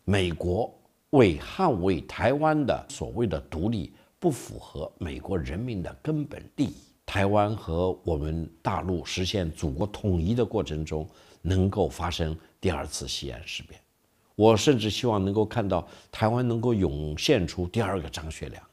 美国为捍卫台湾的所谓的独立，不符合美国人民的根本利益。台湾和我们大陆实现祖国统一的过程中，能够发生第二次西安事变。我甚至希望能够看到台湾能够涌现出第二个张学良。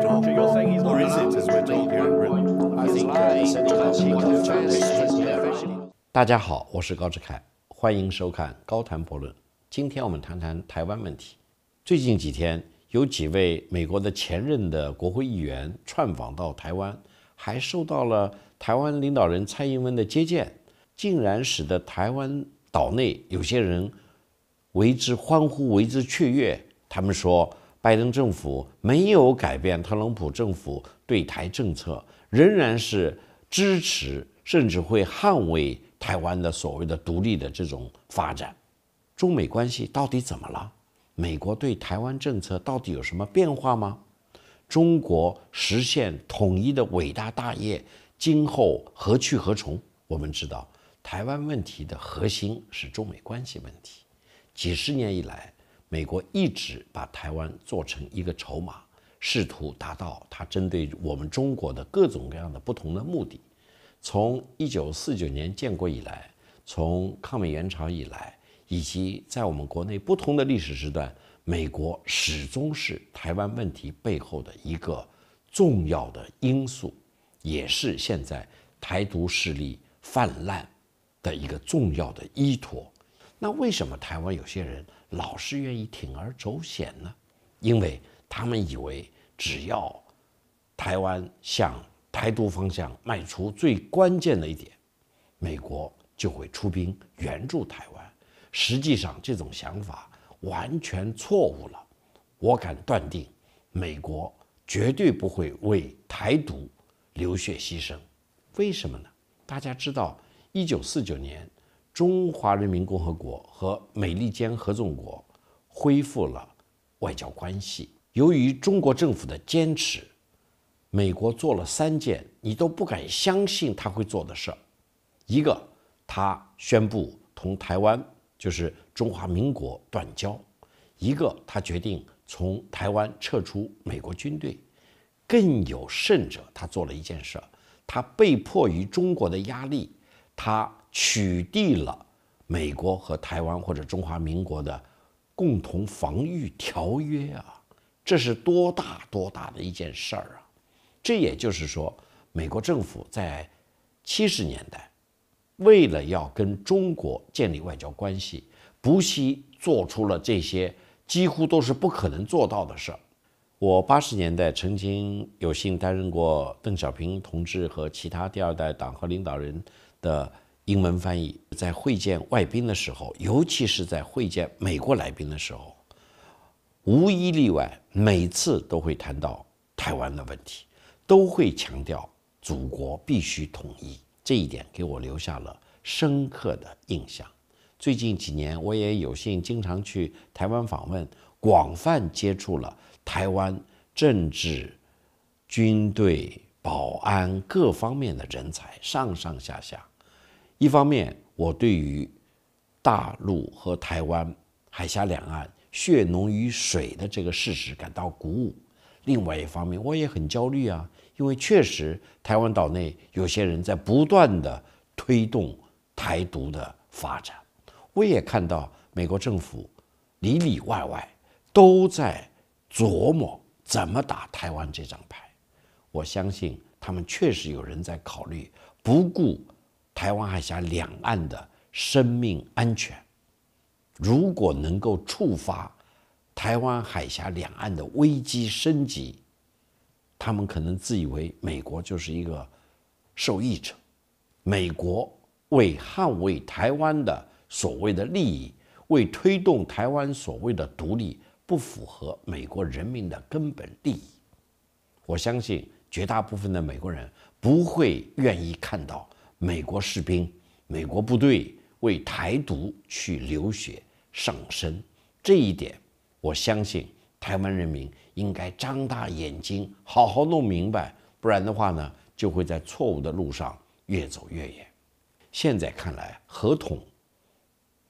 大家好，我是高志凯，欢迎收看高谈博论。今天我们谈谈台湾问题。最近几天，有几位美国的前任的国会议员窜访到台湾，还受到了台湾领导人蔡英文的接见，竟然使得台湾岛内有些人为之欢呼，为之雀跃。他们说，拜登政府没有改变特朗普政府对台政策，仍然是支持甚至会捍卫台湾的所谓的独立的这种发展。中美关系到底怎么了？美国对台湾政策到底有什么变化吗？中国实现统一的伟大大业今后何去何从？我们知道，台湾问题的核心是中美关系问题。几十年以来，美国一直把台湾做成一个筹码，试图达到它针对我们中国的各种各样的不同的目的。从1949年建国以来，从抗美援朝以来，以及在我们国内不同的历史时段，美国始终是台湾问题背后的一个重要的因素，也是现在台独势力泛滥的一个重要的依托。那为什么台湾有些人老是愿意铤而走险呢？因为他们以为只要台湾向台独方向迈出最关键的一点，美国就会出兵援助台湾。实际上，这种想法完全错误了。我敢断定，美国绝对不会为台独流血牺牲。为什么呢？大家知道，1949年，中华人民共和国和美利坚合众国恢复了外交关系。由于中国政府的坚持，美国做了3件你都不敢相信他会做的事儿。一个，他宣布同台湾，就是中华民国断交；一个，他决定从台湾撤出美国军队；更有甚者，他做了一件事，他被迫于中国的压力，他取缔了美国和台湾或者中华民国的共同防御条约啊！这是多大的一件事儿啊！这也就是说，美国政府在70年代为了要跟中国建立外交关系，不惜做出了这些几乎都是不可能做到的事儿。我80年代曾经有幸担任过邓小平同志和其他第2代党和领导人的英文翻译，在会见外宾的时候，尤其是在会见美国来宾的时候，无一例外，每次都会谈到台湾的问题，都会强调祖国必须统一。这一点给我留下了深刻的印象。最近几年，我也有幸经常去台湾访问，广泛接触了台湾政治、军队、保安各方面的人才，上上下下。一方面，我对于大陆和台湾海峡两岸血浓于水的这个事实感到鼓舞；另外一方面，我也很焦虑啊，因为确实台湾岛内有些人在不断的推动台独的发展。我也看到美国政府里里外外都在琢磨怎么打台湾这张牌。我相信他们确实有人在考虑不顾台湾海峡两岸的生命安全，如果能够触发台湾海峡两岸的危机升级，他们可能自以为美国就是一个受益者。美国为捍卫台湾的所谓的利益，为推动台湾所谓的独立，不符合美国人民的根本利益。我相信绝大部分的美国人不会愿意看到美国士兵、美国部队为台独去流血丧生。这一点，我相信台湾人民应该张大眼睛，好好弄明白，不然的话呢，就会在错误的路上越走越远。现在看来，合统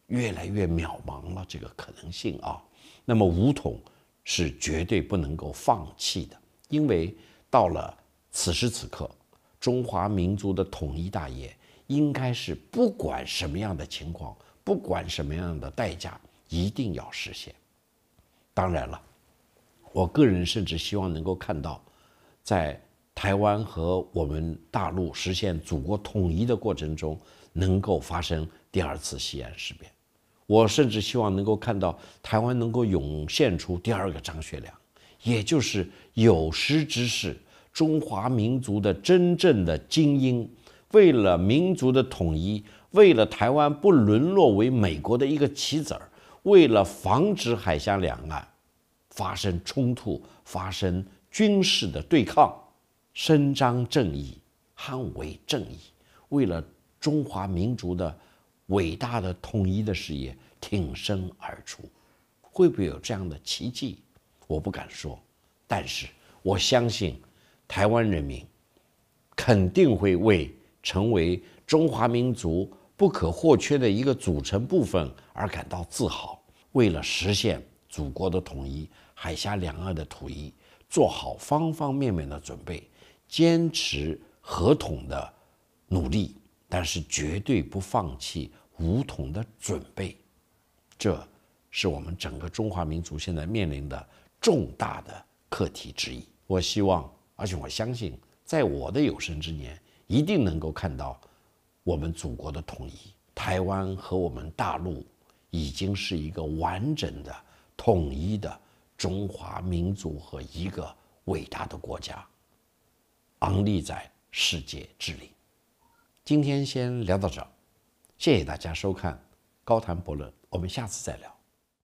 越来越渺茫了这个可能性啊。那么武统是绝对不能够放弃的，因为到了此时此刻，中华民族的统一大业应该是不管什么样的情况，不管什么样的代价，一定要实现。当然了，我个人甚至希望能够看到，在台湾和我们大陆实现祖国统一的过程中，能够发生第二次西安事变。我甚至希望能够看到台湾能够涌现出第二个张学良，也就是有识之士，中华民族的真正的精英，为了民族的统一，为了台湾不沦落为美国的一个棋子儿，为了防止海峡两岸发生冲突、发生军事的对抗，伸张正义、捍卫正义，为了中华民族的伟大的统一的事业挺身而出。会不会有这样的奇迹？我不敢说，但是我相信台湾人民肯定会为成为中华民族不可或缺的一个组成部分而感到自豪，为了实现祖国的统一、海峡两岸的统一，做好方方面面的准备，坚持合统的努力，但是绝对不放弃武统的准备。这是我们整个中华民族现在面临的重大的课题之一。我希望，而且我相信，在我的有生之年，一定能够看到我们祖国的统一。台湾和我们大陆已经是一个完整的、统一的中华民族和一个伟大的国家，昂立在世界之林。今天先聊到这儿，谢谢大家收看高谈博论，我们下次再聊。